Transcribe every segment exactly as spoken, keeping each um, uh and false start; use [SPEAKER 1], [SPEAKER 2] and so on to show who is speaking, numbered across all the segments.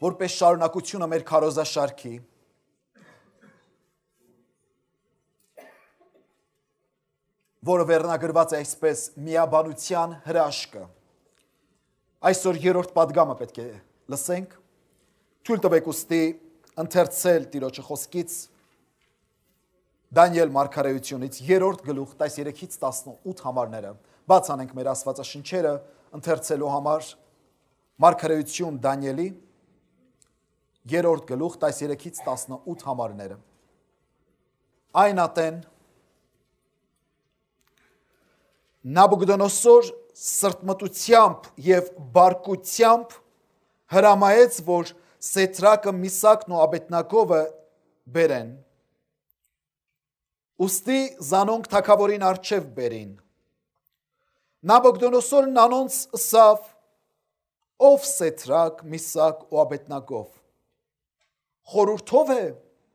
[SPEAKER 1] որպես շարունակությունը մեր քարոզաշարքի, որը վերնագրված է այսպես միաբանության հրաշքը։ Այսօր երրորդ պատգամը պետք է լսենք, թույլ տվեք ուստի ընթերցել Տիրոջը խոսքից Դանիել մարգարեությունից երրորդ գլուխ տասներեքից տասնութ համարները, բաց անենք մեր աստվածաշնչերը ընթերցելու համար մարգարեություն Դանիելի երրորդ գլուխ տասներեքից տասնութ համարները։ Այն ատեն Նաբուգդոնոսոր սրտմտությամբ և բարկությամբ հրամայեց, որ Սեդրակը, Միսակն ու Աբեդնագովը բերեն, ուստի զանոնք թագավորին առջև բերին։ Նաբուգդոնոսորն անոնց ըսավ, ով Սեդրակ, Միսակ ու Աբեդնագով, խորհուրդով է,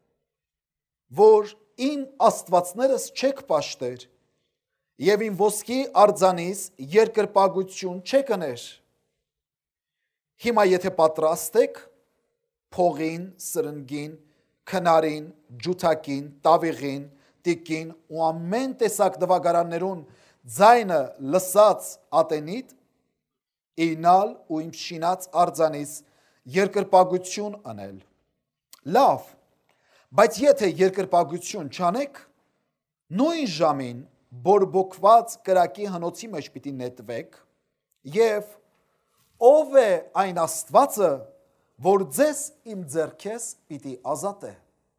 [SPEAKER 1] որ իմ աստվածներս չեք պաշտեր և իմ ոսկի արձանիս երկրպագություն չեք ըներ։ Հիմա եթե պատրաստ եք, փողին, սրնգին, քնարին, ջութակին, տավիղին, տիկին ու ամեն տեսակ դվագարաններուն ձայնը լսած ատենիդ, ինալ ու իմ շինած արձանիս երկրպագություն անել։ Լավ, բայց եթե երկրպագություն չանեք, նույն ժամին բորբոքված կրակի հնոցի մեջ պիտի նետվեք, և ով է այն աստվածը, որ ձեզ իմ ձեռքես պիտի ազատե։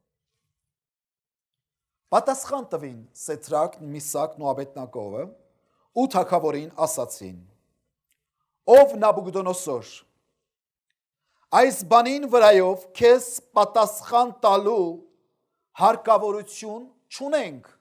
[SPEAKER 1] Պատասխան տվին Սեդրակն, Միսակն ու Աբեդնագովը ու թագավորին ասացին. ով Նաբուգդոնոսոր, այս բանին վրայով քեզ պատասխան տալու հարկավորություն չունենք։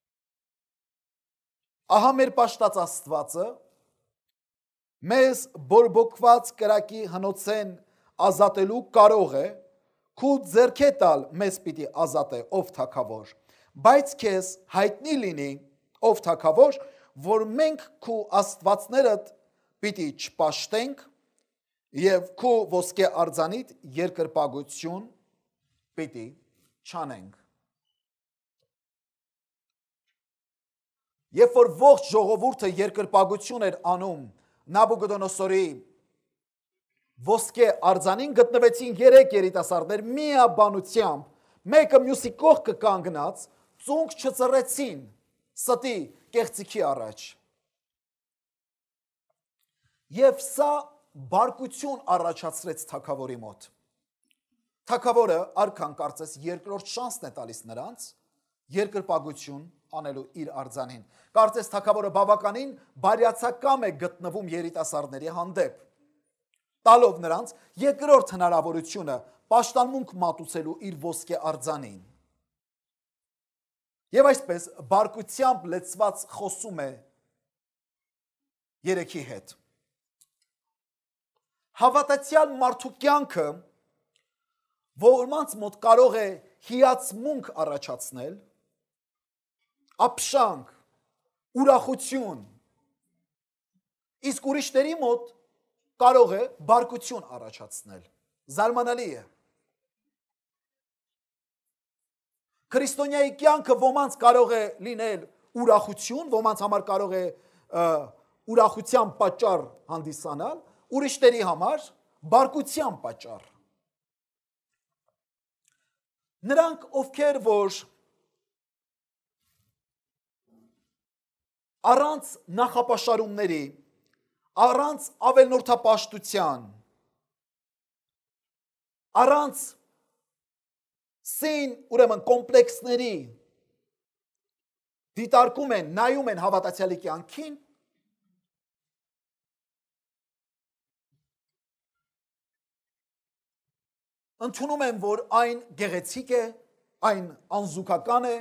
[SPEAKER 1] Ահա մեր պաշտած աստվածը մեզ բորբոքված կրակի հնոցեն ազատելու կարող է, քու ձեռքե տալ մեզ պիտի ազատե, ով թագավոր, բայց քեզ հայտնի լինի, ով թագավոր, որ մենք քու աստվածներդ պիտի չպաշտենք և քու ոսկե արձանիդ երկրպագություն պիտի չանենք։ Երբ որ ողջ ժողովուրդը երկրպագություն էր անում Նաբուգդոնոսորի ոսկե արձանին, գտնվեցին երեք երիտասարդներ միաբանությամբ, մեկը մյուսի կողքը կանգնած, ծունկ չծռեցին ստի կեղծիքի առաջ։ Եվ սա բարկություն առաջացրեց թագավորի մոտ։ Թագավորը արքան կարծես երկրորդ շանսն է տալիս նրանց երկրպագություն անելու իր արձանին։ Կարծես թագավորը բավականին բարյացակամ է գտնվում երիտասարդների հանդեպ, տալով նրանց երկրորդ հնարավորությունը պաշտամունք մատուցելու իր ոսկե արձանին։ Եվ այսպես բարկությամբ լեցված խոսում է երեքի հետ։ Հավատացյալ մարդու կյանքը, ոմանց մոտ կարող է հիացմունք առաջացնել, ապշանք, ուրախություն, իսկ ուրիշների մոտ կարող է բարկություն առաջացնել, զարմանալի է։ Քրիստոնյայի կյանքը ոմանց կարող է լինել ուրախություն, ոմանց համար կարող է ուրախության պատճառ հանդիսանալ, ուրիշների համար բարկության պատճառ։ Նրանք, ովքեր որ առանց նախապաշարումների, առանց ավելնորդապաշտության, առանց սին ուրեմն կոմպլեքսների դիտարկում են, նայում են հավատացյալի կյանքին, ընդունում են, որ այն գեղեցիկ է, այն անզուգական է,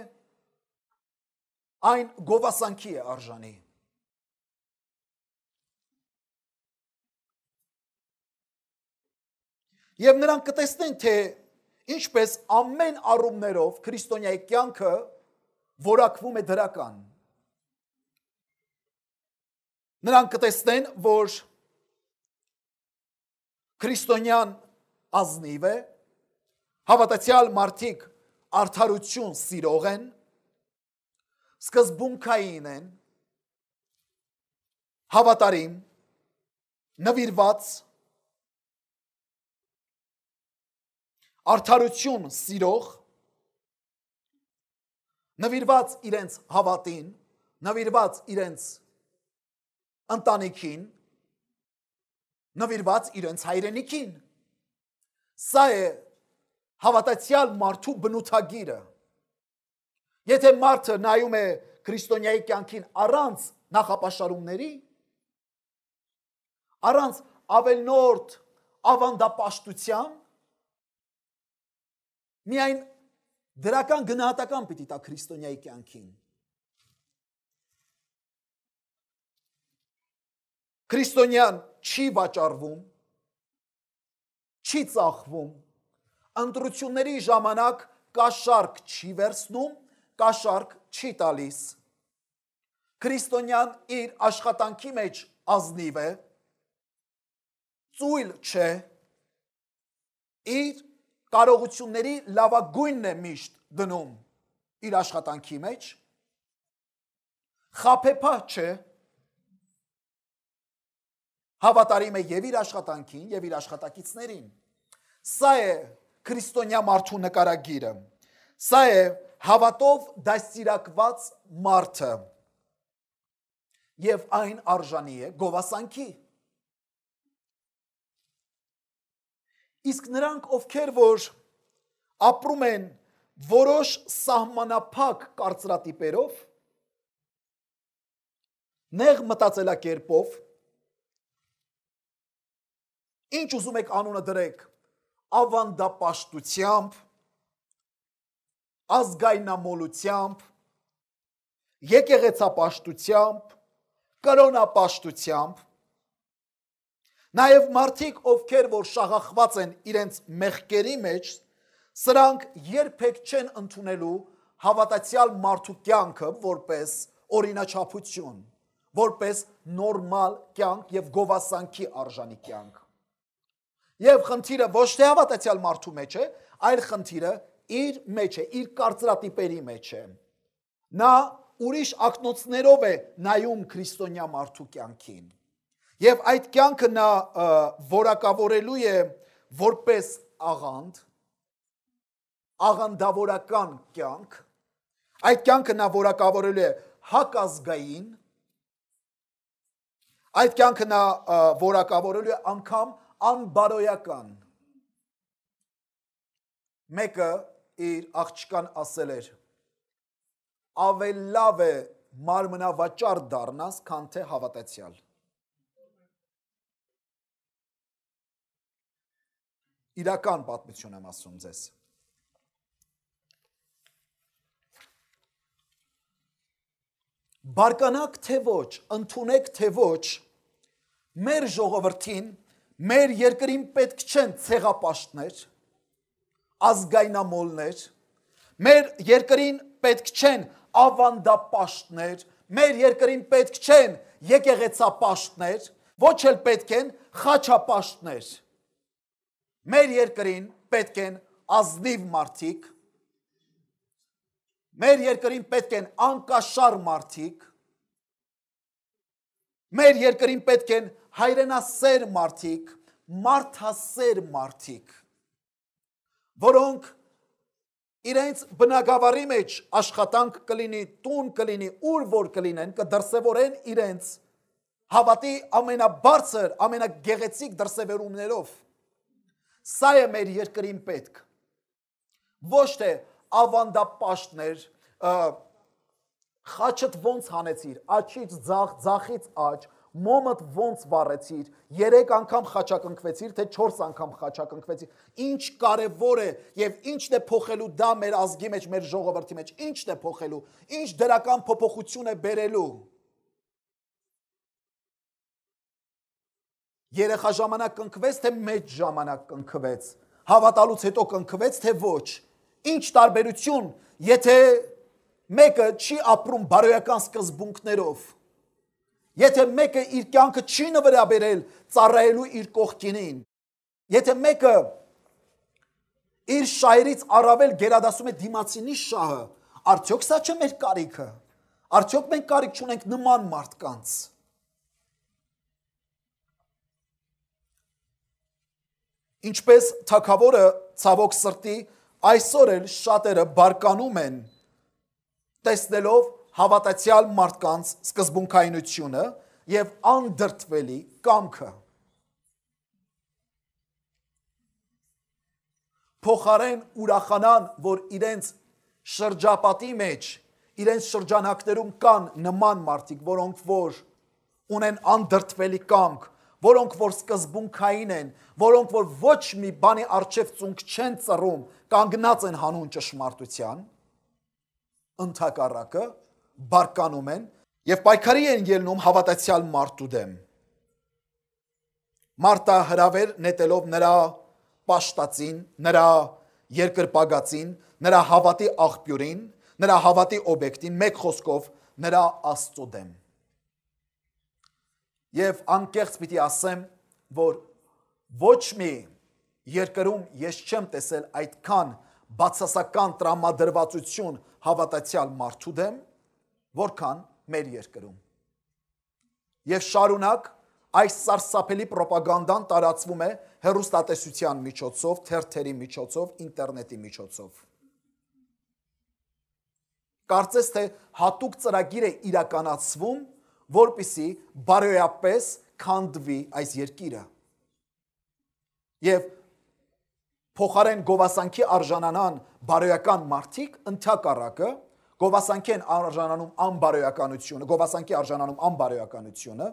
[SPEAKER 1] այն գովասանքի է արժանի։ Եվ նրանք կտեսնեն, թե ինչպես ամեն առումներով քրիստոնյայի կյանքը որակվում է դրական։ Նրանք կտեսնեն, որ քրիստոնյան ազնիվ է, հավատացյալ մարդիկ արդարություն սիրող են, սկզբունքային են, հավատարիմ, նվիրված, արդարություն սիրող, նվիրված իրենց հավատին, նվիրված իրենց ընտանիքին, նվիրված իրենց հայրենիքին։ Սա է հավատացյալ մարդու բնութագիրը։ Եթե մարդը նայում է քրիստոնյայի կյանքին առանց նախապաշարումների, առանց ավելնորդ ավանդապաշտության, միայն դրական գնահատական պիտի տա քրիստոնյայի կյանքին։ Քրիստոնյան չի վաճառվում, չի ծախվում, ընտրությունների ժամանակ կաշառք չի վերցնում, կաշառք չի տալիս։ Քրիստոնյան իր աշխատանքի մեջ ազնիվ է, ծույլ չէ, իր կարողությունների լավագույնն է միշտ դնում իր աշխատանքի մեջ, խաբեբա չէ, հավատարիմ է եւ իր աշխատանքին եւ իր աշխատակիցներին։ Սա է քրիստոնյա մարդու նկարագիրը։ Սա է հավատով դաստիարակված մարդը։ Եվ այն արժանի է գովասանքի։ Իսկ նրանք, ովքեր որ ապրում են որոշ սահմանափակ կարծրատիպերով, նեղ մտածելակերպով, ինչ ուզում եք անունը դրեք, ավանդապաշտությամբ, ազգայնամոլությամբ, եկեղեցապաշտությամբ, կրոնապաշտությամբ, նաև մարդիկ, ովքեր որ շաղախված են իրենց մեղքերի մեջ, սրանք երբեք չեն ընդունելու հավատացյալ մարդու կյանքը որպես օրինաչափություն, որպես նորմալ կյանք եւ գովասանքի արժանի կյանք։ Եվ խնդիրը ոչ թե հավատացյալ մարդու մեջ է, այլ խնդիրը իր մեջ է, իր կարծրատիպերի մեջ է։ Նա ուրիշ ակնոցներով է նայում քրիստոնյա մարդու կյանքին։ Եվ այդ կյանքը նա որակավորելու է որպես աղանդ, աղանդավորական կյանք, այդ կյանքը նա որակավորելու է հակազգային, այդ կյանքը նա որակավորելու է անգամ անբարոյական։ Մեկը իր աղջկան ասել էր. ավել լավ է մարմնավաճառ դառնաս, քան թե հավատացյալ։ Իրական պատմություն եմ ասում ձեզ։ Բարկանաք թե ոչ, ընդունեք թե ոչ, մեր ժողովրդին, մեր երկրին պետք չեն ցեղապաշտներ, ազգայնամոլներ, մեր երկրին պետք չեն ավանդապաշտներ, մեր երկրին պետք չեն եկեղեցապաշտներ, ոչ էլ պետք են խաչապաշտներ։ Մեր երկրին պետք են ազնիվ մարդիկ, մեր երկրին պետք են անկաշար մարդիկ, մեր երկրին պետք են հայրենասեր մարդիկ, մարդասեր մարդիկ, որոնք իրենց բնակավարի մեջ աշխատանք կլինի, տուն կլինի, ուր որ կլինեն, կդրսևորեն իրենց հավատի ամենաբարձր, ամենագեղեցիկ դրսևորումներով։ Սա է մեր երկրին պետք։ Ոչ թե ավանդապաշտներ, խաչդ ոնց հանեցիր, աչից ձախ, ձախից աչ, մոմդ ոնց վառեցիր, երեք անգամ խաչակնքվեցիր, թե չորս անգամ խաչակնքվեցիր, ինչ կարևոր է եւ ինչն է փոխելու դա մեր ազգի մեջ, մեր ժողովրդի մեջ, ինչն է փոխելու, ինչ դրական փոփոխություն է բերելու։ Երեխա ժամանակ կնքվեց, թե մեծ ժամանակ կնքվեց, հավատալուց հետո կնքվեց, թե ոչ, ինչ տարբերություն, եթե մեկը չի ապրում բարոյական սկզբունքներով, եթե մեկը իր կյանքը չի նվիրաբերել ծառայելու իր կողքինին, եթե մեկը իր շահերից առավել գերադասում է դիմացինի շահը, արդյոք սա չէ մեր կարիքը, արդյոք մենք կարիք չունենք նման մարդկանց։ Ինչպես թագավորը ցավոք սրտի այսօր էլ շատերը բարկանում են տեսնելով հավատացյալ մարդկանց սկզբունքայնությունը եւ անդրդվելի կամքը։ Փոխարեն ուրախանան, որ իրենց շրջապատի մեջ, իրենց շրջանակներում կան նման մարդիկ, որոնք որ ունեն անդրդվելի կամք, որոնք որ սկզբունքային են, որոնք որ ոչ մի բանի առջև ծունկ չեն ծռում, կանգնած են հանուն ճշմարտության, ընդհակառակը բարկանում են եւ պայքարի են ելնում հավատացյալ մարդու դեմ։ Մարտա հրավեր նետելով նրա պաշտածին, նրա երկրպագածին, նրա հավատի աղբյուրին, նրա հավատի օբյեկտին, մեկ խոսքով նրա Աստծո դեմ։ Եվ անկեղծ պիտի ասեմ, որ ոչ մի երկրում ես չեմ տեսել այդքան բացասական տրամադրվածություն հավատացյալ մարդու դեմ, որքան մեր երկրում։ Եվ շարունակ այս սարսափելի պրոպագանդան տարածվում է հեռուստատեսության միջոցով, թերթերի միջոցով, ինտերնետի միջոցով։ Կարծես թե հատուկ ծրագիր է իրականացվում, որպեսզի բարոյապես քանդվի այս երկիրը։ Եվ փոխարեն գովասանքի արժանանան բարոյական մարդիկ, ընդհակառակը գովասանքի են արժանանում անբարոյականությունը, գովասանքի արժանանում անբարոյականությունը,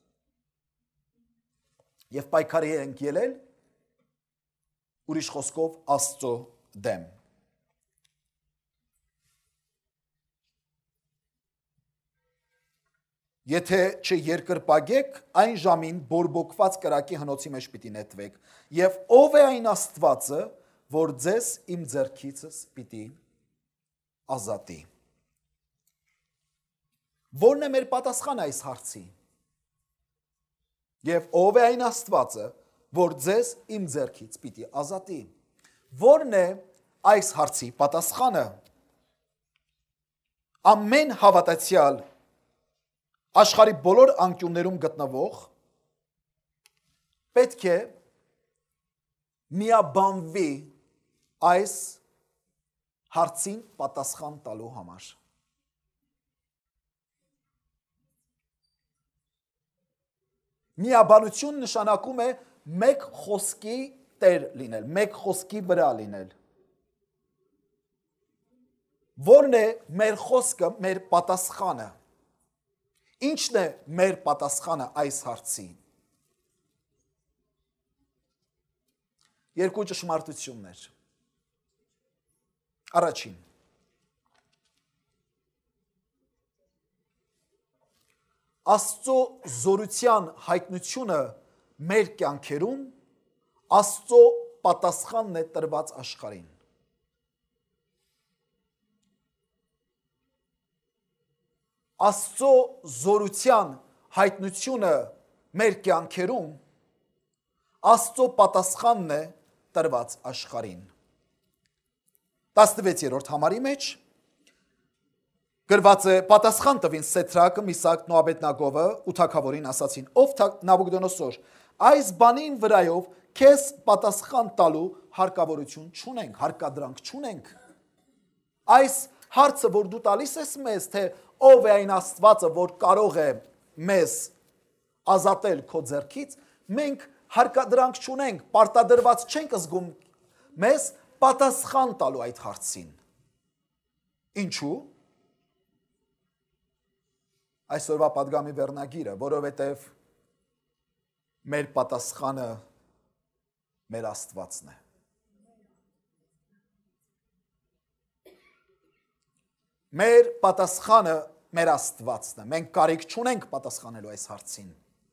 [SPEAKER 1] եւ պայքարի ենք ելել ուրիշ խոսքով Աստծո դեմ։ Եթե չերկրպագեք, այն ժամին բորբոքված կրակի հնոցի մեջ պիտի նետվեք, եւ ով է այն Աստվածը, որ ձեզ իմ ձեռքիցս պիտի ազատի։ Որն է մեր պատասխանը այս հարցի։ Եվ ով է այն Աստվածը, որ ձեզ իմ ձեռքից պիտի ազատի։ Որն է այս հարցի պատասխանը։ Ամեն հավատացյալ աշխարհի բոլոր անկյուններում գտնվող պետք է միաբանվի այս հարցին պատասխան տալու համար։ Միաբանություն նշանակում է մեկ խոսքի տեր լինել, մեկ խոսքի վրա լինել։ Որն է մեր խոսքը, մեր պատասխանը։ Ինչն է մեր պատասխանը այս հարցին։ Երկու ճշմարտություններ։ Առաջին։ Աստծո զորության հայտնությունը մեր կյանքերում Աստծո պատասխանն է տրված աշխարհին։ Աստծո զորության հայտնությունը մեր կյանքերում Աստծո պատասխանն է տրված աշխարհին։ տասնվեցերորդ համարի մեջ գրված է պատասխան տվին Սեդրակը, Միսակն ու Աբեդնագովը ու թագավորին ասացին. ով Նաբուկդոնոսոր, այս բանին վրայով քեզ պատասխան տալու հարկավորություն չունենք, հարկադրանք չունենք։ Այս հարցը, որ դու տալիս ես մեզ, թե ով է այն Աստվածը, որ կարող է մեզ ազատել քո ձեռքից, մենք հարկադրանք չունենք, պարտադրված չենք զգում մեզ պատասխան տալու այդ հարցին։ Ինչու՞։ Այսօրվա պատգամի վերնագիրը, որովհետև մեր պատասխանը մեր Աստվածն է։ Մեր պատասխանը մեր Աստվածն է։ Մենք կարիք չունենք պատասխանելու այս հարցին։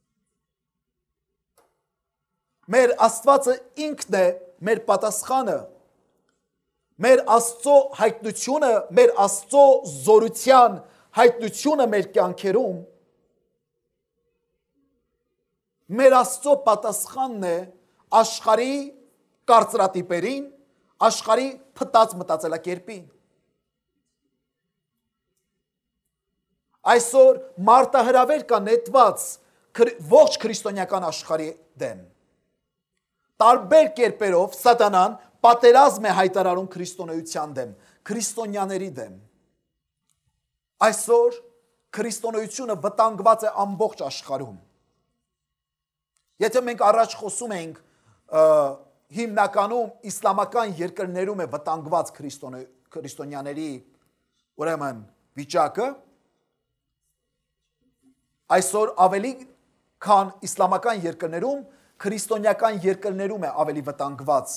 [SPEAKER 1] Մեր Աստվածը ինքն է մեր պատասխանը։ Մեր Աստծո հայտնությունը, մեր Աստծո զորության հայտնությունը մեր կյանքերում մեր Աստծո պատասխանն է աշխարհի կարծրատիպերին, աշխարհի փտած մտածելակերպին։ Այսօր մարտահրավեր կա նետված ողջ քրիստոնեական աշխարհի դեմ։ Տարբեր կերպերով սատանան պատերազմ է հայտարարում քրիստոնեության դեմ, քրիստոնյաների դեմ։ Այսօր քրիստոնեությունը վտանգված է ամբողջ աշխարհում։ Եթե մենք առաջ խոսում ենք հիմնականում իսլամական երկրներում է վտանգված քրիստոնյաների ուրեմն վիճակը, այսօր ավելի քան իսլամական երկրներում, քրիստոնեական երկրներում է ավելի վտանգված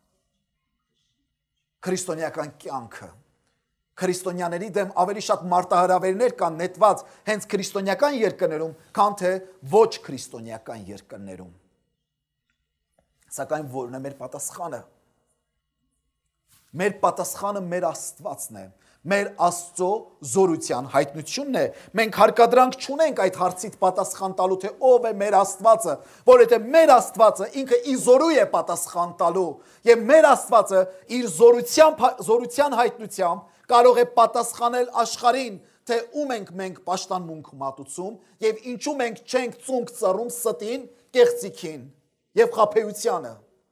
[SPEAKER 1] քրիստոնեական կյանքը։ Քրիստոնյաների դեմ ավելի շատ մարտահրավերներ կան նետված հենց քրիստոնեական երկրներում, քան թե ոչ քրիստոնեական երկրներում։ Սակայն որն է մեր պատասխանը։ Մեր պատասխանը մեր Աստվածն է, մեր Աստծո զորության հայտնությունն է։ Մենք հարկադրանք չունենք այդ հարցից պատասխան տալու, թե ով է մեր Աստվածը, որովհետև մեր Աստվածը ինքը իր զորու է պատասխան տալու, եւ մեր Աստվածը իր զորության զորության հայտնությամբ կարող է պատասխանել աշխարհին, թե ում ենք մենք պաշտամունք մատուցում եւ ինչու մենք չենք ծունկ ծռում ստին, կեղծիքին եւ խաբեությանը։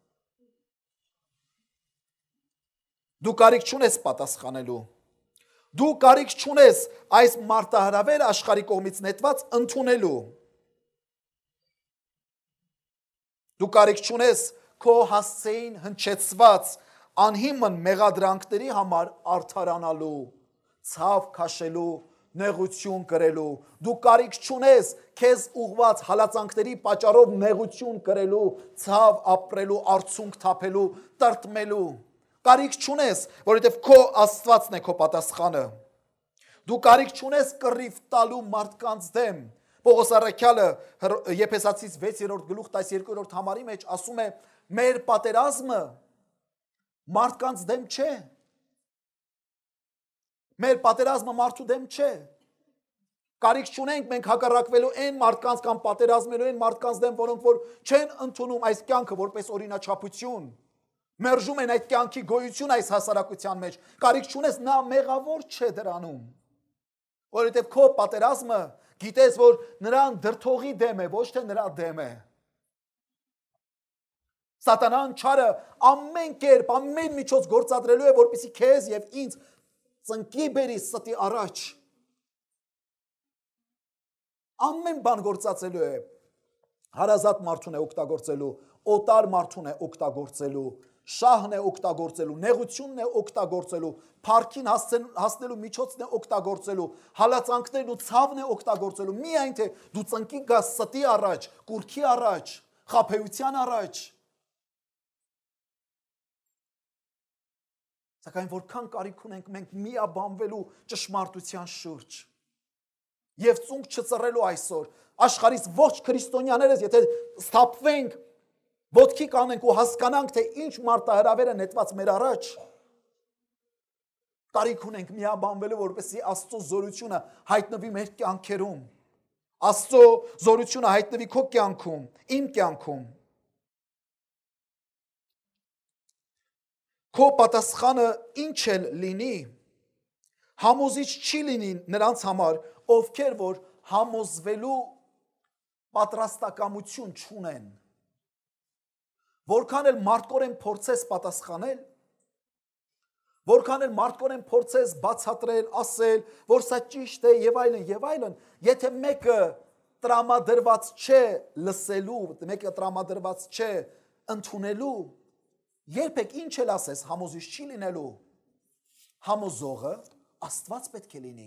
[SPEAKER 1] Դու կարիք չունես պատասխանելու։ Դու կարիք չունես այս մարտահրավերը աշխարհի կողմից նետված ընդունելու։ Դու կարիք չունես քո հասցեին հնչեցված անհիմն մեղադրանքների համար արդարանալու, ցավ քաշելու, նեղություն կրելու։ Դու կարիք չունես քեզ ուղված հալածանքների պատճառով նեղություն կրելու, ցավ ապրելու, արցունք թափելու, տրտմելու։ Կարիք չունես, որովհետև քո Աստվածն է քո պատասխանը։ Դու կարիք չունես կռիվ տալու մարդկանց դեմ։ Պողոս առաքյալը Եփեսացիս վեցերորդ գլուխ տասներկուերորդ համարի մեջ ասում է. մեր պատերազմը մարդկանց դեմ չէ։ Մեր պատերազմը մարդու դեմ չէ։ Կարիք չունենք մենք հակառակվելու այն մարդկանց կամ պատերազմելու այն մարդկանց դեմ, որոնք որ չեն ընդունում այս կյանքը որպես օրինաչափություն, մերժում են այդ կյանքի գոյություն այս հասարակության մեջ։ Կարիք չունես, նա մեղավոր չէ դրանում, որովհետև քո պատերազմը գիտես, որ նրան դրթողի դեմ է, ոչ թե նրա դեմ է։ Սատանան չարը ամեն կերպ, ամեն միջոց գործադրելու է, որպեսզի քեզ եւ ինձ ծնկի բերի ստի առաջ։ Ամեն բան գործածելու է։ Հարազատ մարդուն է օգտագործելու, օտար մարդուն է օգտագործելու, շահն է օգտագործելու, նեղությունն է օգտագործելու, փառքին հասնելու միջոցն է օգտագործելու, հալածանքներն ու ցավն է օգտագործելու, միայն թե դու ծնկի գաս ստի առաջ, կուրքի առաջ, խաբեության առաջ։ Սակայն որքան կարիք ունենք մենք միաբանվելու ճշմարտության շուրջ եւ ծունկ չծռելու այսօր աշխարհից ոչ քրիստոնյաներս, եթե սթափվենք, ոտքի կանենք ու հասկանանք, թե ինչ մարտահրավեր է նետված մեր առաջ, կարիք ունենք միաբանվելու, որպեսզի Աստծո զորությունը հայտնվի մեր կյանքերում, Աստծո զորությունը հայտնվի քո կյանքում, իմ կյանքում։ Քո պատասխանը ինչ էլ լինի, համոզիչ չի լինի նրանց համար, ովքեր որ համոզվելու պատրաստակամություն չունեն։ Որքան էլ մարդկորեն փորձես պատասխանել, որքան էլ մարդկորեն փորձես բացատրել, ասել, որ սա ճիշտ է եւ այլն եւ այլն, եթե մեկը տրամադրված չէ լսելու, մեկը տրամադրված չէ ընդունելու, երբեք ինչ էլ ասես, համոզիչ չի լինելու։ Համոզողը Աստված պետք է լինի։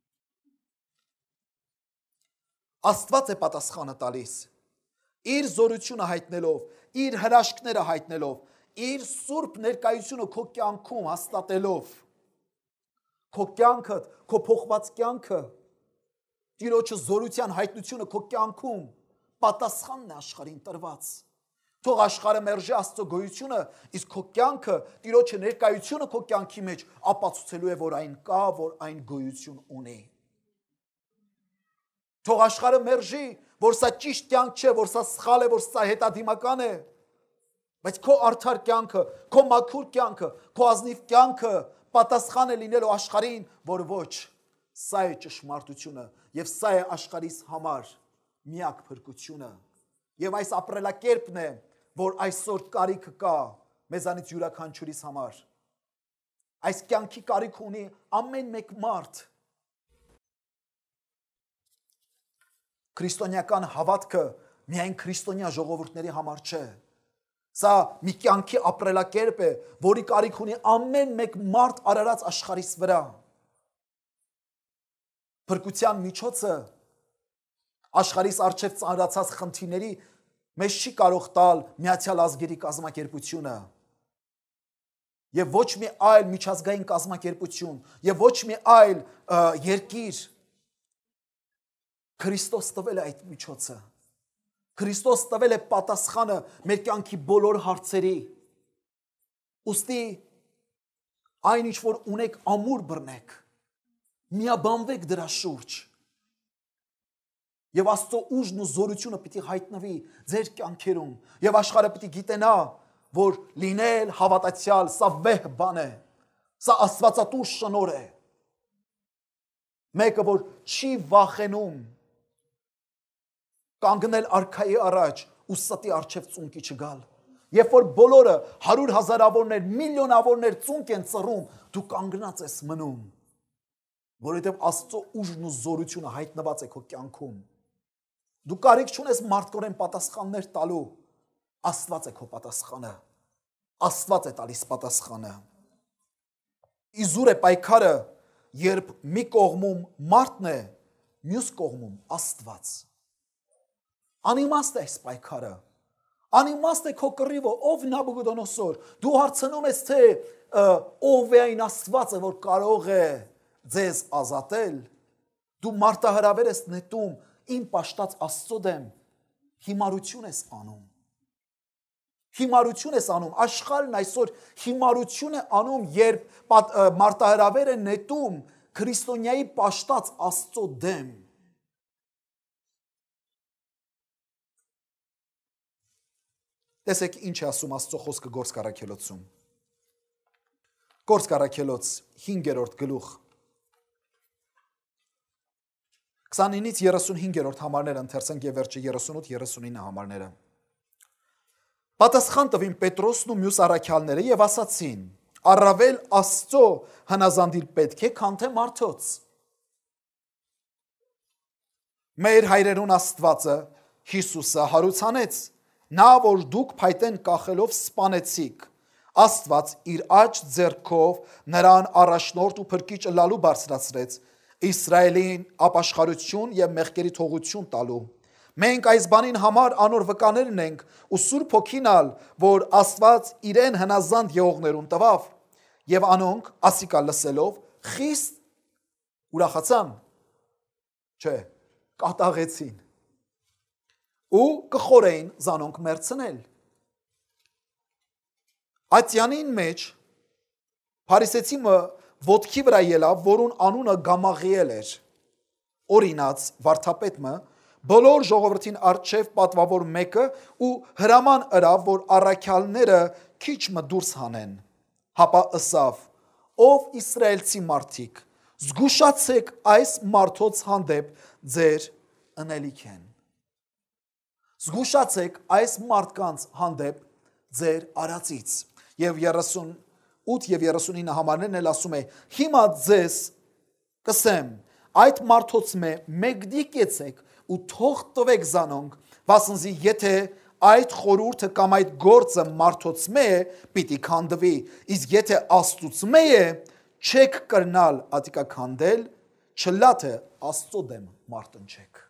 [SPEAKER 1] Աստված է պատասխանը տալիս, իր զորությունը հայտնելով, իր հրաշքները հայտնելով, իր սուրբ ներկայությունը քո կյանքում հաստատելով, քո կյանքը, քո փոխված կյանքը, Տիրոջը զորության հայտնությունը քո կյանքում պատասխանն է աշխարհին տրված։ Թող աշխարհը մերժի Աստծո գոյությունը, իսկ քո կյանքը, Տիրոջը ներկայությունը քո կյանքի մեջ ապացուցելու է, որ այն կա, որ այն գոյություն ունի։ Թող աշխարհը մերժի, որ սա ճիշտ կյանք չէ, որ սա սխալ է, որ սա հետադիմական է։ Բայց քո արդար կյանքը, քո մաքուր կյանքը, քո ազնիվ կյանքը պատասխան է լինելու աշխարհին, որ ոչ, սա է ճշմարտությունը եւ սա է աշխարհիս համար միակ փրկությունը։ Եվ այս ապրելակերպն է, որ այսօր կարիքը կա մեզանից յուրաքանչյուրիս համար։ Այս կյանքի կարիք ունի ամեն մեկ մարդ։ Քրիստոնեական հավատքը միայն քրիստոնյա ժողովուրդների համար չէ։ Սա մի կյանքի ապրելակերպ է, որի կարիք ունի ամեն մեկ մարդ արարած աշխարհիս վրա։ Փրկության միջոցը աշխարհիս առջև ծանրացած խնդիրների մեզ չի կարող տալ Միացյալ Ազգերի կազմակերպությունը եւ ոչ մի այլ միջազգային կազմակերպություն եւ ոչ մի այլ երկիր։ Քրիստոս տվել է այդ միջոցը։ Քրիստոս տվել է պատասխանը մեր կյանքի բոլոր հարցերի։ Ուստի այն ինչ որ ունեք ամուր բռնեք, միաբանվեք դրա շուրջ։ Եվ Աստծո ուժն ու զորությունը պիտի հայտնվի ձեր կյանքերում, եւ աշխարհը պիտի գիտենա, որ լինել հավատացյալ սա վեհ բան է, սա աստվածատուր շնորհ է։ Մեկը որ չի վախենում կանգնել արքայի առաջ ու ստի առջև ծունկի չգալ։ Երբ որ բոլորը հարյուր հազարավորներ, միլիոնավորներ ծունկ են ծռում, դու կանգնած ես մնում, որովհետև Աստծո ուժն ու զորությունը հայտնված է քո կյանքում։ Դու կարիք չունես մարդկորեն պատասխաններ տալու, Աստված է քո պատասխանը։ Աստված է տալիս պատասխանը։ Իզուր է պայքարը, երբ մի կողմում մարդն է, մյուս կողմում Աստված։ Անիմաստ է այս պայքարը։ Անիմաստ է քո կռիվը, ով Նաբուգոդոնոսոր։ Դու հարցնում ես, թե ով է այն Աստվածը, որ կարող է ձեզ ազատել։ Դու մարտահրավեր ես նետում իմ պաշտած Աստծո դեմ, հիմարություն ես անում։ Հիմարություն ես անում, աշխարհն այսօր հիմարություն է անում, երբ մարտահրավեր է նետում քրիստոնյայի պաշտած Աստծո դեմ։ Տեսեք ինչ է ասում Աստծո խոսքը Գործք առաքելոցում։ Գործք առաքելոց հինգերորդ գլուխ քսանինից երեսունհինգերորդ համարները ընթերցենք եւ վերջը երեսունութ երեսունինը համարները։ Պատասխան տվին Պետրոսն ու մյուս առաքյալները եւ ասացին. առավել Աստծո հնազանդիլ պետք է, քան թե մարդոց։ Մեր հայրերուն Աստվածը Հիսուսը հարուցանեց, նա որ դուք փայտեն կախելով սպանեցիք, Աստված իր աջ ձեռքով նրան առաջնորդ ու փրկիչը լալու բարձրացրեց, Իսրայելին ապաշխարություն եւ մեղքերի թողություն տալու։ Մենք այս բանին համար անոր վկաներն ենք ու Սուրբ Հոգինալ, որ Աստված իրեն հնազանդ եղողներուն տվավ, եւ անոնք ասիկա լսելով խիստ ուրախացան, չէ, կատաղեցին ու կխորեին զանոնք մերցնել։ Ատյանին մեջ փարիսեցիմը ոտքի վրա ելավ, որուն անունը Գամաղիել էր, օրինաց վարդապետը, բոլոր ժողովրդին առջև պատվավոր մեկը ու հրաման ըրավ, որ առաքյալները քիչ մը դուրս հանեն։ Հապա ըսավ, ով իսրայելցի մարդիկ, զգուշացեք այս մարդոց հանդեպ ձեր ընելիք են։ Զգուշացեք այս մարդկանց հանդեպ ձեր արածից։ Եվ երեսունութ եւ երեսունինը համարներն էլ ասում է. հիմա ձեզ կսեմ, այդ մարդոց մե մեկդի կեցեք ու թող տվեք զանոնք, վասնզի եթե այդ խորհուրդը կամ այդ գործը մարդոց մե է, պիտի քանդվի, իսկ եթե Աստծուց մե է, չեք կրնալ ատիկա քանդել, չլա թե Աստծո դեմ մարտնչեք։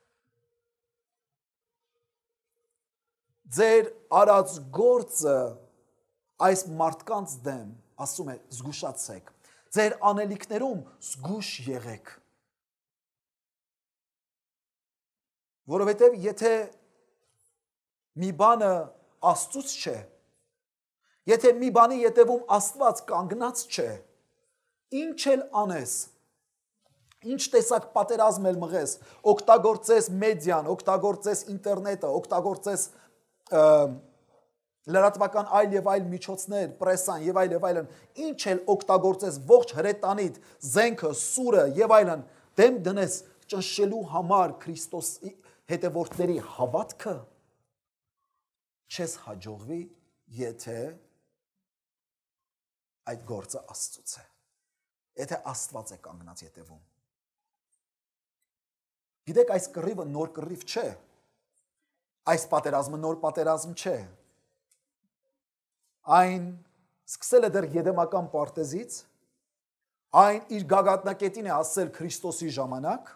[SPEAKER 1] Ձեր արած գործը այս մարդկանց դեմ, ասում է, զգուշացեք, ձեր անելիքներում զգուշ եղեք։ Որովհետև եթե մի բանը Աստծուց չէ, եթե մի բանի ետևում Աստված կանգնած չէ, ինչ էլ անես, ինչ տեսակ պատերազմ էլ մղես, օգտագործես մեդիան, օգտագործես ինտերնետը, օգտագործես լրատվական այլ եւ այլ միջոցներ, պրեսան եւ այլ եւ այլն, ինչ էլ օգտագործես ողջ հրետանիդ, զենքը, սուրը եւ այլն, դեմ դնես ճնշելու համար Քրիստոսի հետևորդների հավատքը, չես հաջողվի, եթե այդ գործը Աստծուց է, եթե Աստված է կանգնած ետևում։ Գիտեք, այս կռիվը նոր կռիվ չէ, այս պատերազմը նոր պատերազմ չէ, այն սկսել է դեռ Եդեմական պարտեզից, այն իր գագաթնակետին է հասել Քրիստոսի ժամանակ,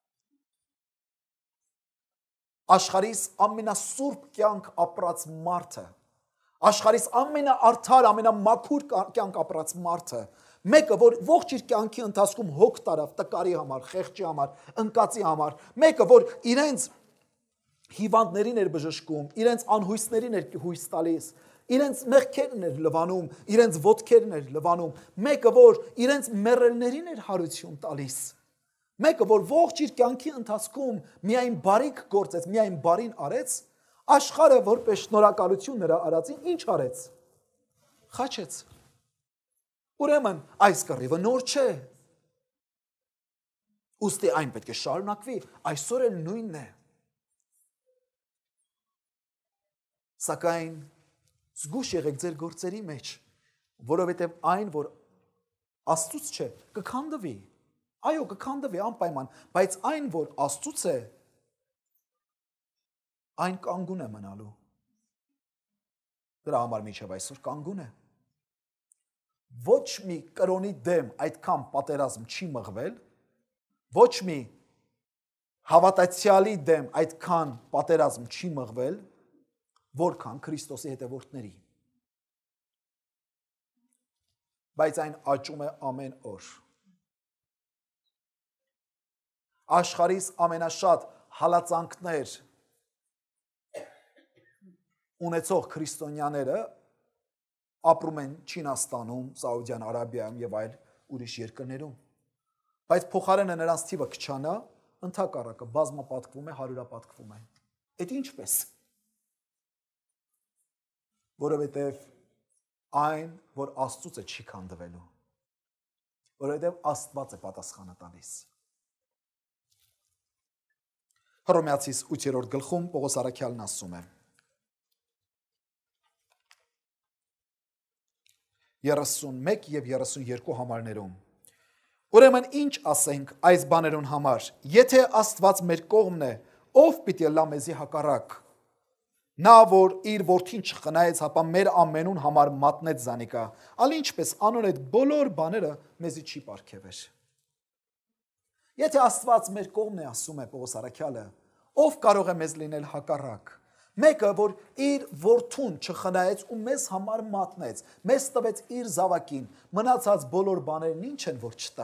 [SPEAKER 1] աշխարհիս ամենասուրբ կյանք ապրած մարդը, աշխարհիս ամենաարդար, ամենամաքուր կյանք ապրած մարդը, մեկը, որ ողջ իր կյանքի ընթացքում հոգ տարավ տկարի համար, խեղճի համար, ընկածի համար, մեկը, որ իրենց հիվանդներին էր բժշկում, իրենց անհույսներին էր հույս տալիս, իրենց մեղքերն էր լվանում, իրենց ոտքերն էր լվանում, մեկը, որ իրենց մեռելներին էր հարություն տալիս, մեկը, որ ողջ իր կյանքի ընթացքում միայն բարիք գործեց, միայն բարին արեց, աշխարհը որպես շնորհակալություն նրա արածին ինչ արեց։ Խաչեց։ Ուրեմն այս կռիվը նոր չէ։ Ուստի այն պետք է շարունակվի, այսօր էլ նույնն է։ Սակայն զգուշ եղեք ձեր գործերի մեջ, որովհետև այն, որ Աստծուց չէ, կքանդվի։ Այո, կքանդվի անպայման, բայց այն, որ Աստծուց է, այն կանգուն է մնալու։ Դրա համար մինչև այսօր կանգուն է։ Ոչ մի կրոնի դեմ այդքան պատերազմ չի մղվել, ոչ մի հավատացյալի դեմ այդքան պատերազմ չի մղվել, որքան Քրիստոսի հետևորդների։ Բայց այն աճում է ամեն օր։ Աշխարհիս ամենաշատ հալածանքներ ունեցող քրիստոնյաները ապրում են Չինաստանում, Սաուդյան Արաբիայում եւ այլ ուրիշ երկրներում։ Բայց փոխարենը նրանց թիվը քչանա, ընդհակառակը բազմապատկվում է, հարյուրապատկվում է։ Այդ ինչպես։ Որովհետև այն, որ Աստծուց է չի քանդվելու, որովհետև Աստված է պատասխանը տալիս։ Հռոմեացիս ութերորդ գլխում Պողոս առաքյալն ասում է. երեսունմեկ եւ երեսունյոթ համարներում. Ուրեմն ինչ ասենք այս բաներուն համար, եթե Աստված մեր կողմն է, ով պիտի լա մեզի հակառակ։ Նա, որ իր որդին չխնայեց, հապա մեր ամենուն համար մատնեց զանիկա, ալ ինչպես անոր այդ բոլոր բաները մեզի չի պարգևեր։ Եթե Աստված մեր կողմն է, ասում է Պողոս առաքյալը, ով կարող է մեզ լինել հակառակ։ Մեկը, որ իր որդուն չխնայեց ու մեզ համար մատնեց, մեզ տվեց իր զավակին, մնացած բոլոր բաներն ինչ են, որ չտա։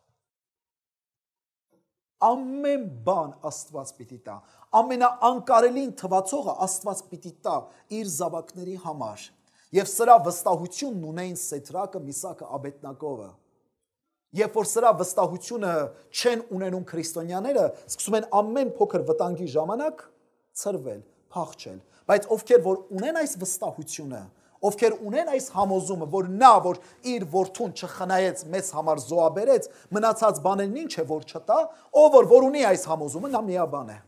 [SPEAKER 1] Ամեն բան Աստված պիտի տա, ամենաանկարելին թվացողը Աստված պիտի տա իր զավակների համար։ Եվ սրա վստահությունն ունեին Սեդրակը, Միսակը, Աբեդնագովը։ Երբ որ սրա վստահությունը չեն ունենում քրիստոնյաները, սկսում են ամեն փոքր վտանգի ժամանակ ցրվել, փախչել, բայց ովքեր որ ունեն այս վստահությունը, ովքեր ունեն այս համոզումը, որ նա, որ իր որդուն չխնայեց, մեզ համար զոհաբերեց, մնացած բաներն ինչ է, որ չտա, ով որ որ ունի այս համոզումը, նա միաբան է։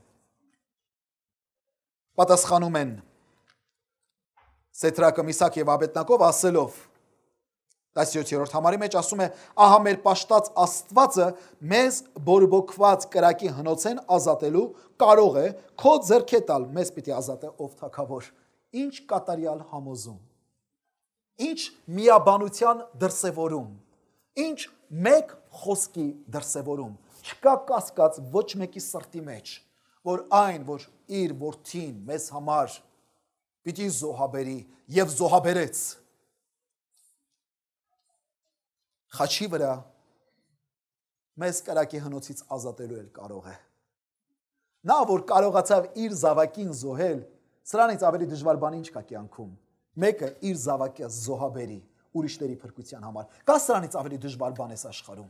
[SPEAKER 1] Պատասխանում են Սեդրակը, Միսակ եւ Աբեդնագով ասելով, տասնյոթերորդ համարի մեջ ասում է, ահա մեր պաշտած Աստվածը մեզ բորբոքված կրակի հնոցեն ազատելու կարող է, քո ձեռքե տալ, մեզ պիտի ազատե ով թագավոր։ Ինչ կատարյալ համոզում, ինչ միաբանության դրսևորում, ինչ մեկ խոսքի դրսևորում, չկա կասկած ոչ մեկի սրտի մեջ, որ այն, որ իր որդին մեզ համար պիտի զոհաբերի եւ զոհաբերեց, խաչի վրա մեզ կրակի հնոցից ազատելու էլ կարող է։ Նա, որ կարողացավ իր զավակին զոհել, սրանից ավելի դժվար բան ինչ կա կյանքում։ Մեկը իր զավակը զոհաբերի ուրիշների փրկության համար։ Կա սրանից ավելի դժվար բան էս աշխարհում։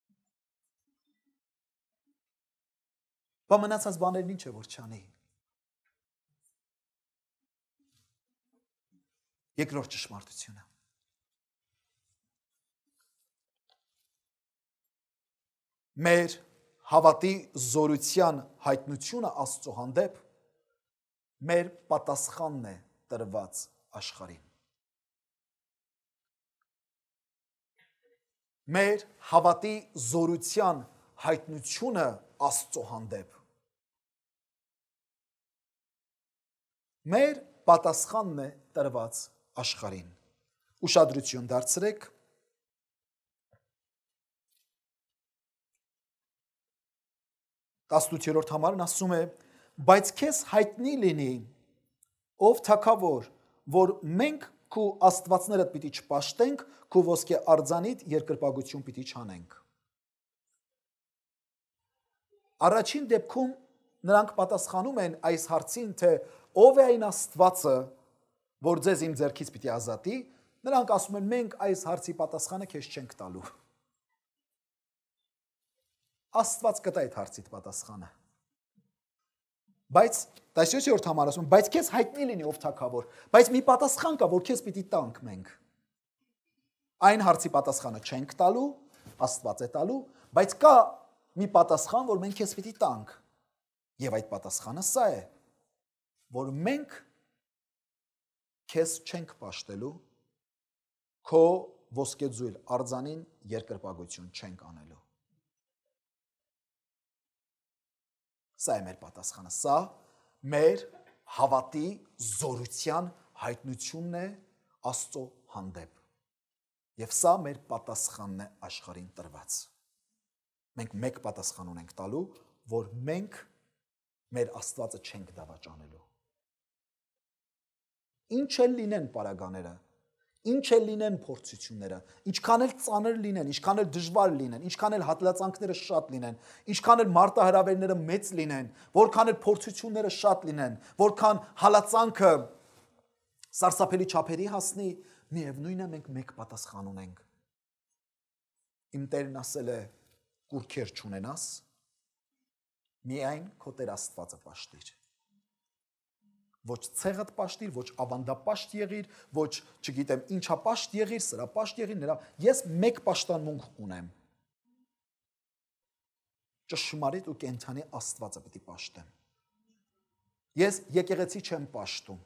[SPEAKER 1] Բա մնացած բաներն ինչ է որ չանի։ Երկրորդ ճշմարտությունը։ Մեր հավատի զորության հայտնությունը Աստծո հանդեպ մեր պատասխանն է տրված աշխարհին։ Մեր հավատի զորության հայտնությունը Աստծո հանդեպ մեր պատասխանն է տրված աշխարհին։ Ուշադրություն դարձրեք տասնութերորդ համարն ասում է, բայց քեզ հայտնի լինի, ով թագավոր, որ մենք քու աստվածներդ պիտի չպաշտենք, քու ոսկե արձանիդ երկրպագություն պիտի չանենք։ Առաջին դեպքում նրանք պատասխանում են այս հարցին, թե ով է այն Աստվածը, որ ձեզ իմ ձեռքից պիտի ազատի, նրանք ասում են, մենք այս հարցի պատասխանը քեզ չենք տալու։ Աստված կտա այդ հարցիդ պատասխանը։ Բայց տասնյոթերորդ համար ասում, բայց քեզ հայտնի լինի ով թագավոր, բայց մի պատասխան կա, որ քեզ պիտի տանք մենք։ Այն հարցի պատասխանը չենք տալու, Աստված է տալու, բայց կա մի պատասխան, որ մենք քեզ պիտի տանք։ Եվ այդ պատասխանը սա է, որ մենք քեզ չենք պաշտելու, քո ոսկեձույլ արձանին երկրպագություն չենք անելու։ Սա է մեր պատասխանը, սա մեր հավատի զորության հայտնությունն է Աստծո հանդեպ։ Եվ սա մեր պատասխանն է աշխարհին տրված։ Մենք մեկ պատասխան ունենք տալու, որ մենք մեր Աստվածը չենք դավաճանելու։ Ինչ էլ լինեն պարագաները, ինչ էլ լինեն փորձությունները, ինչքան էլ ծանր լինեն, ինչքան էլ դժվար լինեն, ինչքան էլ հատլածանքները շատ լինեն, ինչքան էլ մարտահրավերները մեծ լինեն, որքան էլ փորձությունները շատ լինեն, որքան հալածանքը սարսափելի չափերի հասնի, միևնույն է մենք մեկ պատասխան ունենք։ Իմ Տերն ասել է, կուռքեր չունենաս, միայն քո Տեր Աստվածը պաշտիր։ Ոչ ցեղդ պաշտիր, ոչ ավանդապաշտ եղիր, ոչ, չգիտեմ, ինչա պաշտ եղիր, սրա պաշտ եղիր, նրա, ես մեկ պաշտանմունք ունեմ։ Ճշմարիտ ու կենդանի Աստվածը պիտի պաշտեմ։ Ես եկեղեցի չեմ պաշտում։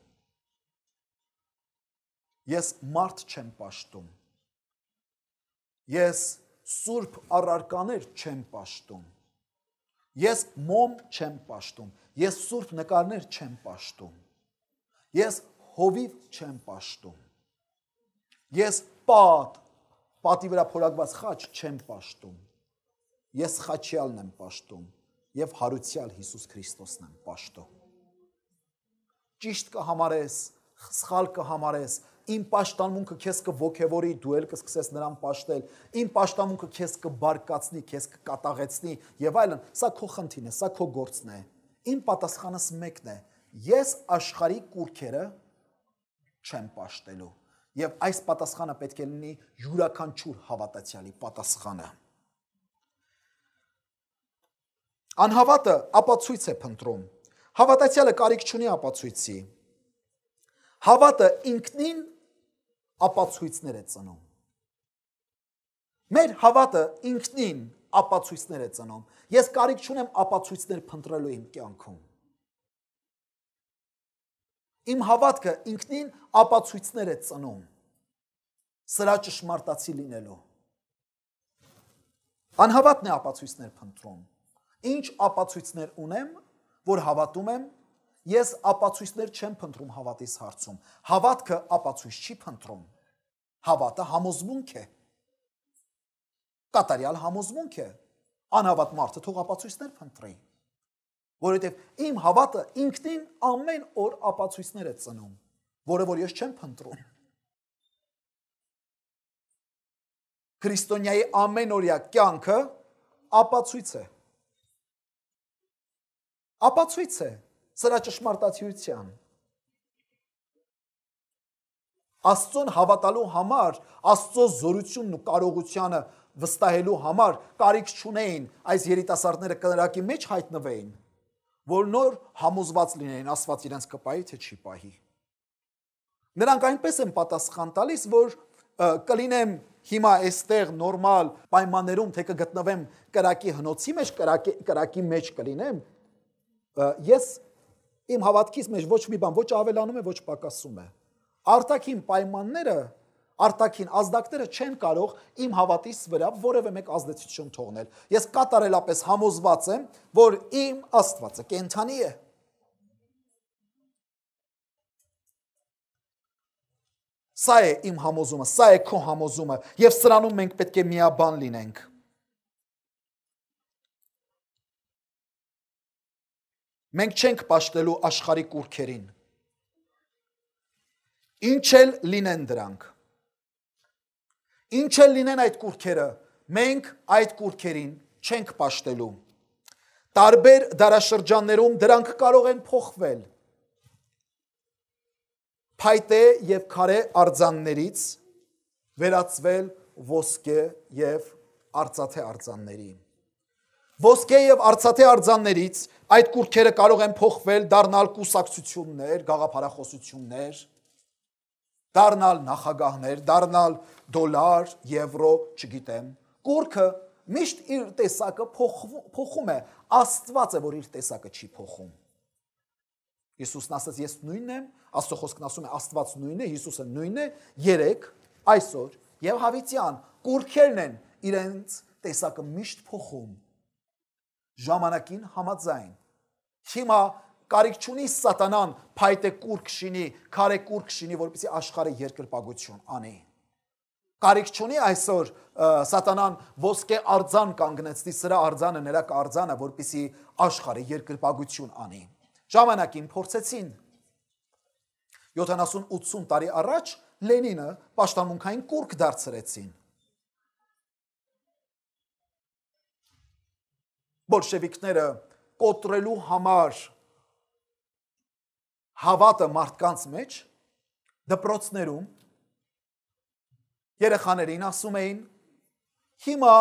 [SPEAKER 1] Ես մարդ չեմ պաշտում։ Ես սուրբ առարկաներ չեմ պաշտում։ Ես մոմ չեմ պաշտում։ Ես սուրբ նկարներ չեմ պաշտում։ Ես հովիվ չեմ պաշտում։ Ես պատ, պատի վրա փորագրված խաչ չեմ պաշտում։ Ես խաչյալն եմ պաշտում եւ հարուցյալ Հիսուս Քրիստոսն եմ պաշտում։ Ճիշտ կհամարես, սխալ կհամարես, իմ պաշտանմունքը քեզ կողքեվորի, դու էլ կսկսես նրան պաշտել, իմ պաշտանմունքը քեզ կբարկացնի, քեզ կկատաղեցնի եւ այլն, սա քո խնդիրն է, սա քո գործն է։ Իմ պատասխանս մեկն է։ Ես աշխարհի կուռքերը չեմ պաշտելու եւ այս պատասխանը պետք է լինի յուրաքանչյուր հավատացյալի պատասխանը։ Անհավատը ապացույց է փնտրում։ Հավատացյալը կարիք չունի ապացույցի։ Հավատը ինքնին ապացույցներ է ծնում։ Մեր հավատը ինքնին ապացույցներ է ծնում։ Ես կարիք չունեմ ապացույցներ փնտրելու իմ կյանքում։ Իմ հավատքը ինքնին ապացույցներ է ծնում։ Սրա ճշմարտացի լինելու։ Անհավատն է ապացույցներ փնտրում։ Ինչ ապացույցներ ունեմ, որ հավատում եմ, ես ապացույցներ չեմ փնտրում հավատիս հարցում։ Հավատքը ապացույց չի փնտրում։ Հավատը համոզմունք է։ Կատարյալ համոզմունք է։ Անհավատ մարդը թող ապացույցներ փնտրի։ Որովհետև իմ հավատը ինքնին ամեն օր ապացույցներ է ծնում, որը որ ես չեմ փնտրում։ Քրիստոնյայի ամենօրյա կյանքը ապացույց է։ Ապացույց է սրա ճշմարտացիության։ Աստծուն հավատալու համար, Աստծո զորությունն ու կարողությանը վստահելու համար կարիք չունեին այս երիտասարդները կրակի մեջ հայտնվեին, որ նոր համոզված լինեին, Աստված իրենց կպահի, թե չի պահի։ Նրանք այնպես են պատասխան տալիս, որ կլինեմ հիմա այստեղ նորմալ պայմաններում, թե կգտնվեմ կրակի հնոցի մեջ, կրակի, կրակի մեջ կլինեմ, ես իմ հավատքից մեջ ոչ մի բան ոչ ավելանում է, ոչ պակասում է։ Արտաքին պայմանները, արտաքին ազդակները չեն կարող իմ հավատիս վրա որևէ մեկ ազդեցություն թողնել։ Ես կատարելապես համոզված եմ, որ իմ Աստվածը կենդանի է։ Սա է իմ համոզումը, սա է քո համոզումը, եւ սրանում մենք պետք է միաբան լինենք։ Մենք չենք պաշտելու աշխարհի կուրքերին։ Ինչ էլ լինեն դրանք։ Ինչ էլ լինեն այդ կուրքերը, մենք այդ կուրքերին չենք պաշտելու։ Տարբեր դարաշրջաններում դրանք կարող են փոխվել։ Փայտե եւ քարե արձաններից վերածվել ոսկե եւ արծաթե արձանների։ Ոսկե եւ արծաթե արձաններից այդ կուրքերը կարող են փոխվել, դառնալ կուսակցություններ, գաղափարախոսություններ, դառնալ նախագահներ, դառնալ դոլար, եվրո, չգիտեմ։ Կուրքը միշտ իր տեսակը փոխում է, Աստված է, որ իր տեսակը չի փոխում։ Հիսուսն ասաց, ես նույնն եմ, Աստծո խոսքն ասում է, Աստված նույնն է, Հիսուսը նույնն է, երեք, այսօր եւ հավիտյան, կուրքերն են իրենց տեսակը միշտ փոխում։ Ժամանակին համաձայն։ Հիմա կարիք չունի սատանան փայտե կուրք շինի, քարե կուրք շինի, որպեսզի աշխարհը երկրպագություն անի։ Կարիք չունի այսօր սատանան ոսկե արձան կանգնեցնի, սրա արձանը նրա արձանը, որպեսզի աշխարհը երկրպագություն անի։ Ժամանակին փորձեցին յոթանասուն ութսուն տարի առաջ Լենինը պաշտամունքային կուրք դարձրեցին։ Բոլշևիկները կոտրելու համար հավատը մարդկանց մեջ դպրոցներում երեխաներին ասում էին հիմա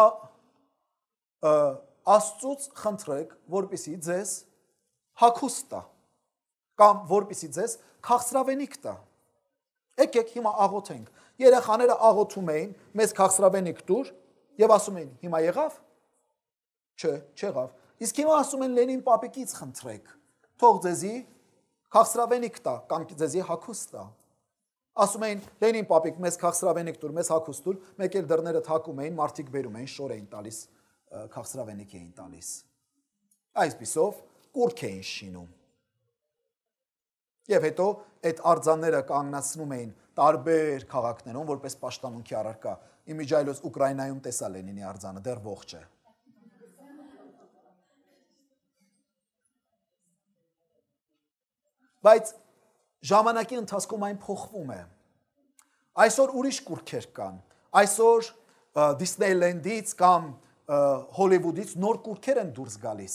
[SPEAKER 1] Աստծուց խնդրեք, որպեսզի ձեզ հագուստ տա, կամ որպեսզի ձեզ քաղցրավենիք տա։ Եկեք հիմա աղոթենք։ Երեխաները աղոթում էին, մեզ քաղցրավենիք տուր, եւ ասում էին, հիմա եղավ։ Չէ, չեղավ։ Իսկ հիմա ասում են Լենին պապիկից խնդրեք, թող ձեզի քաղցրավենիք տա, կամ ձեզի հագուստ տա։ Ասում էին Լենին պապիկ, մեզ քաղցրավենիք տուր, մեզ հագուստ տուր, մեկ էլ դռները թակում էին, մարդիկ բերում էին, շոր էին տալիս, քաղցրավենիք էին տալիս։ Այսպիսով կուրք էին շինում։ Եվ հետո այդ արձանները կանգնացնում էին տարբեր քաղաքներում, որպես պաշտամունքի առարկա։ Իմիջիայլոց Ուկրաինայում տեսա Լենինի արձանը, դեռ ողջ է։ Բայց ժամանակի ընթացքում այն փոխվում է։ Այսօր ուրիշ կուրքեր կան։ Այսօր Դիսնեյլենդից կամ Հոլիվուդից նոր կուրքեր են դուրս գալիս։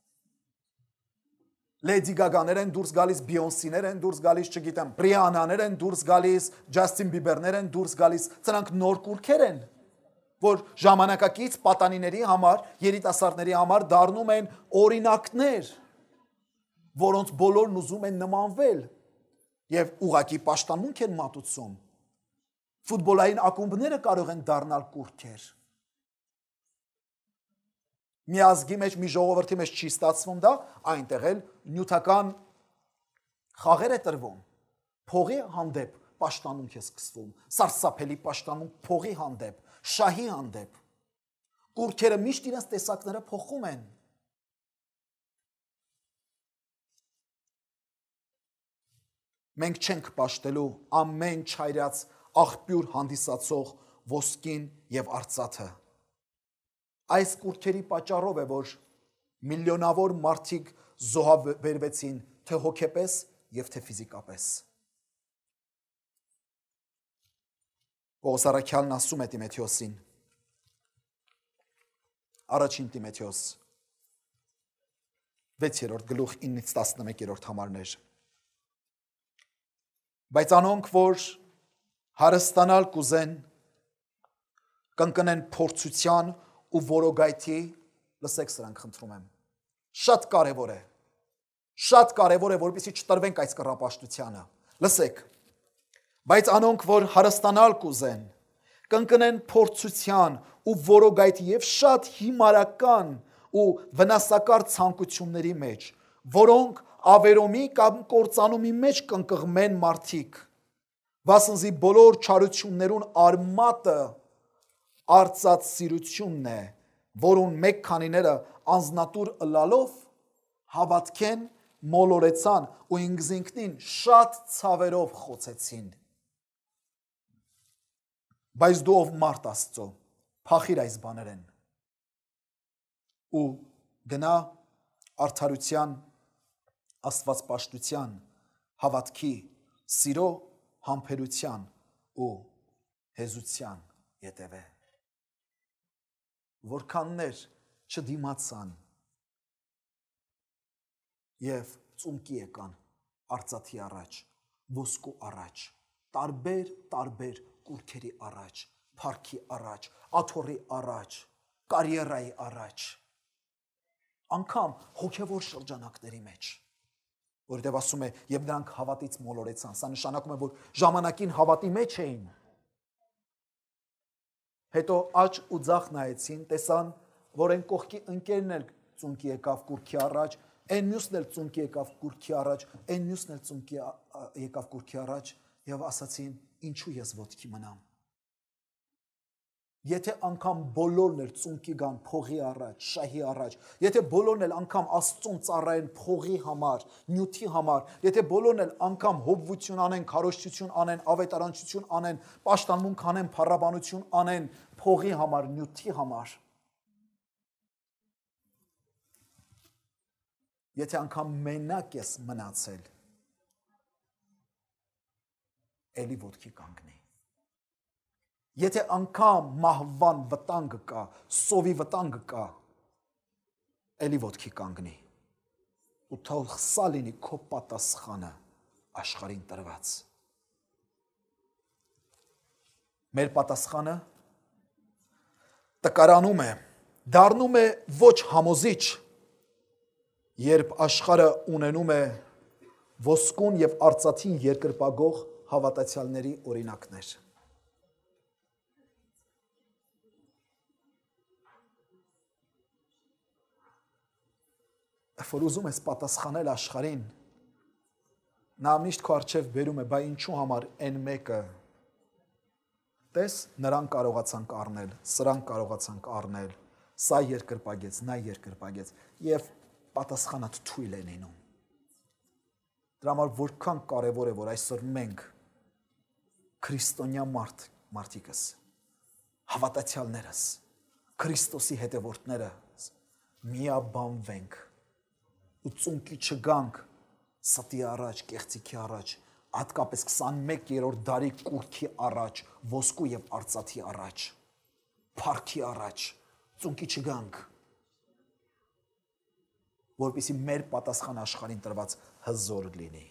[SPEAKER 1] Լեդի Գագաներ են դուրս գալիս, Բիոնսիներ են դուրս գալիս, չգիտեմ, Բրիանաներ են դուրս գալիս, Ջասթին Բիբերներ են դուրս գալիս, սրանք նոր կուրքեր են, որ ժամանակակից պատանիների համար, երիտասարդների համար դառնում են օրինակներ, որոնց բոլորն ուզում են նմանվել եւ ուղակի պաշտամունք են մատուցում։ Ֆուտբոլային ակումբները կարող են դառնալ կուրքեր։ Մի ազգի մեջ, մի ժողովրդի մեջ չի ստացվում դա, այնտեղ էլ նյութական խաղեր է տրվում, փողի հանդեպ պաշտամունք է սկսվում, սարսափելի պաշտամունք փողի հանդեպ, շահի հանդեպ։ Կուրքերը միշտ իրենց տեսակները փոխում են։ Մենք չենք պաշտելու ամեն չայրած աղբյուր հանդիսացող ոսկին եւ արծաթը։ Այս կուրքերի պատճառով է, որ միլիոնավոր մարդիկ զոհաբերվեցին թե հոգեպես եւ թե ֆիզիկապես։ Պողոս առաքյալն ասում է Տիմոթեոսին, առաջին Տիմոթեոս վեցերորդ գլուխ ինից տասնմեկերորդ համարներ։ Բայց անոնք, որ հարստանալ կուզեն, կընկնեն փորձության ու որոգայթի, լսեք սրանք խնդրում եմ, շատ կարևոր է, շատ կարևոր է, որպեսզի չտրվենք այս կռապաշտությանը, լսեք, Բայց անոնք, որ հարստանալ կուզեն, կընկնեն փորձության ու որոգայթ եւ շատ հիմարական ու վնասակար ցանկությունների մեջ, որոնք ավերոմի կամ կործանումի մեջ կընկղմեն մարդիկ, վասնզի բոլոր չարություններուն արմատը արծած սիրությունն է, որուն մեկ քանիները անznատուր ըլալով հավատքեն, մոլորեցան ու ինքզինքնին շատ ցավերով խոցեցին։ Բայց դու ով մարդ Աստծո, փախիր այս բաներեն ու գնա արդարության, աստվածպաշտության, հավատքի, սիրո, համբերության ու հեզության ետևե։ Որքաններ չդիմացան և ծունկի եկան արծաթի առաջ, ոսկու առաջ, տարբեր տարբեր կուրքերի առաջ, փառքի առաջ, աթոռի առաջ, կարիերայի առաջ, անգամ հոգևոր շրջանակների մեջ, որովհետև ասում է, եւ նրանք հավատից մոլորեցան, սա նշանակում է, որ ժամանակին հավատի մեջ էին, հետո աջ ու ձախ նայեցին, տեսան, որ այն կողքի ընկերն էլ ծունկի եկավ կուրքի առաջ, այն մյուսն էլ ծունկի եկավ կուրքի առաջ, այն մյուսն էլ ծունկի եկավ կուրքի առաջ եւ ասացին, ինչու ես ոտքի մնամ։ Եթե անգամ բոլորն էլ ծունկի գան փողի առաջ, շահի առաջ, եթե բոլորն էլ անգամ Աստծուն ծառայեն փողի համար, նյութի համար, եթե բոլորն էլ անգամ հովվություն անեն, քարոզչություն անեն, ավետարանչություն անեն, պաշտամունք անեն, փառաբանություն անեն փողի համար, նյութի համար, եթե անգամ մենակ ես մնացել, էլի ոտքի կանգնի։ Եթե անգամ մահվան վտանգը կա, սովի վտանգը կա, էլի ոտքի կանգնի։ Ու թող սա լինի քո պատասխանը աշխարհին տրված։ Մեր պատասխանը տկարանում է, դառնում է ոչ համոզիչ, երբ աշխարհը ունենում է ոսկուն եւ արծաթին երկրպագող հավատացյալների օրինակներ։ Որ ուզում ես պատասխանել աշխարհին, նա միշտ քո առջև բերում է, բայ ինչու համար այն մեկը, տես, նրան կարողացանք առնել, սրան կարողացանք առնել, սա երկրպագեց, նա երկրպագեց, եւ պատասխանդ թույլ են լինում։ Դրա համար որքան կարևոր է, որ այսօր մենք քրիստոնյա մարդ, մարդիկս, հավատացյալներս, Քրիստոսի հետևորդները միաբանվենք ու ծունկի չգանք ստի առաջ, կեղծիքի առաջ, հատկապես քսանմեկերորդ դարի կուրքի առաջ, ոսկու եւ արծաթի առաջ, փառքի առաջ, ծունկի չգանք, որպեսզի մեր պատասխան աշխարհին տրված հզոր լինի։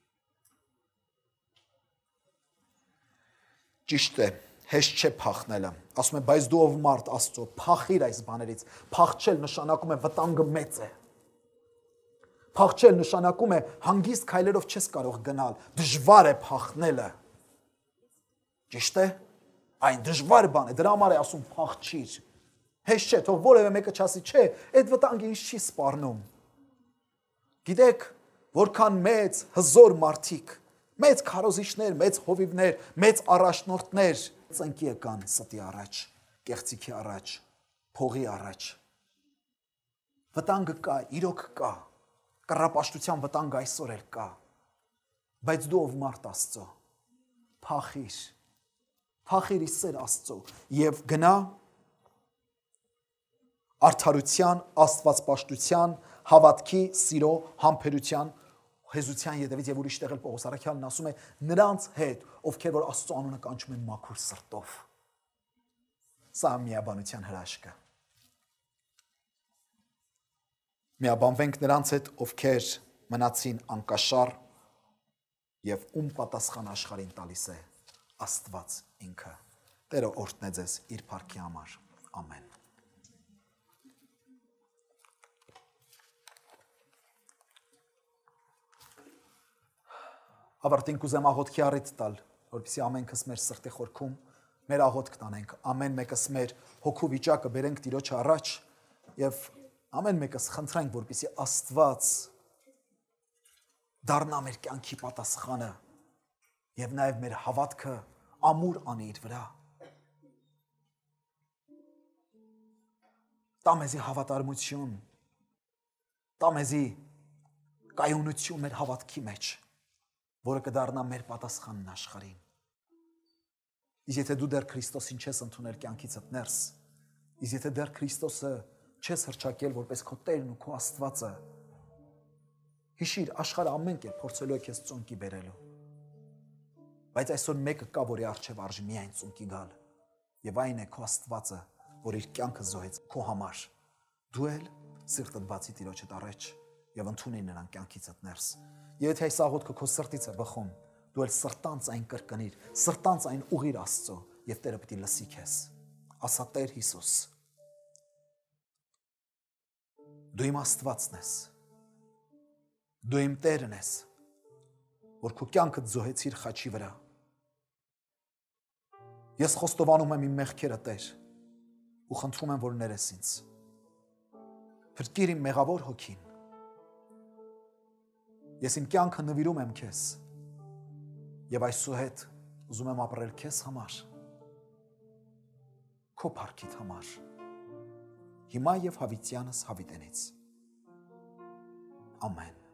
[SPEAKER 1] Ճիշտ է, հեշտ չէ փախնելը։ Ասում է, բայց դու ով մարդ Աստծո, փախիր այս բաներից։ Փախչել նշանակում է վտանգը մեծ է։ Փախչել նշանակում է հանգիստ քայլերով չես կարող գնալ, դժվար է փախնելը։ Ճիշտ է։ Այն դժվար բան է, դրա համար է ասում փախչիր։ Հեշտ չէ, թող որևէ մեկը չասի, չէ, այդ վտանգը ինձ չի սպառնում։ Գիտեք, որքան մեծ հզոր մարդիկ, մեծ քարոզիչներ, մեծ հովիվներ, մեծ առաջնորդներ ծնկի եկան ստի առաջ, կեղծիքի առաջ, փողի առաջ։ Վտանգը կա, իրոք կա, կռապաշտության վտանգը այսօր էլ կա, բայց դու ով մարդ Աստծո, փախիր, փախիր իսեր Աստծո եւ գնա արդարության, աստվածպաշտության, հավատքի, սիրո, համբերության, հեզության ետևից եւ ուրիշ տեղ էլ Պողոս առաքյալն ասում է նրանց հետ, ովքեր որ Աստծո անունը կանչում են մաքուր սրտով։ Սա միաբանության հրաշքը։ Միաբանվենք նրանց հետ, ովքեր մնացին անկաշառ եւ ում պատասխան աշխարհին տալիս է Աստված ինքը։ Տերը օրհնե ձեզ իր փառքի համար։ Ամեն։ Ավարտին կուզեմ աղոթքի առիթ տալ որպեսզի ամենքս մեր սրտի խորքում մեր աղոթք տանենք, ամեն մեկս մեր հոգու վիճակը բերենք Տիրոջ առաջ եւ ամեն մեկս խնդրենք, որպեսզի Աստված դառնա մեր կյանքի պատասխանը եւ նաեւ մեր հավատքը ամուր անի իր վրա։ Տա մեզի հավատարմություն, տա մեզի կայունություն մեր հավատքի մեջ, որը կդառնա մեր պատասխանն աշխարհին։ Իսկ եթե դու դեռ Քրիստոսին չես ընդունել կյանքիցդ ներս, իսկ եթե դեռ Քրիստոսը չես հռչակել որպես քո Տերն ու քո Աստվածը, հիշիր, աշխարհը ամեն կերպ փորձելու է քեզ ծունկի բերելու։ Բայց այսօր մեկը կա, որի առջև արժի միայն ծունկի գալ, եւ այն է քո Աստվածը, որ իր կյանքը զոհեց քո համար։ Դու էլ սիրտդ բացի Տիրոջդ առաջ եւ ընդունի նրան կյանքիցդ ներս։ Եվ եթե այս աղոթքը քո սրտից է բխում, դու էլ սրտանց այն կրկնիր, սրտանց այն ուղիր Աստծո եւ Տերը պիտի լսի քեզ։ Ասա Տեր Հիսուս, դու իմ Աստվածն ես, դու իմ Տերն ես, որ քո կյանքդ զոհեցիր խաչի վրա։ Ես խոստովանում եմ իմ մեղքերը, Տեր, ու խնդրում եմ, որ ներես ինձ։ Փրկիր իմ մեղավոր հոգին։ Ես իմ կյանքը նվիրում եմ քեզ եւ այսուհետ ուզում եմ ապրել քեզ համար, քո փառքիդ համար, հիմա եւ հավիտյանս հավիտենից։ Ամեն։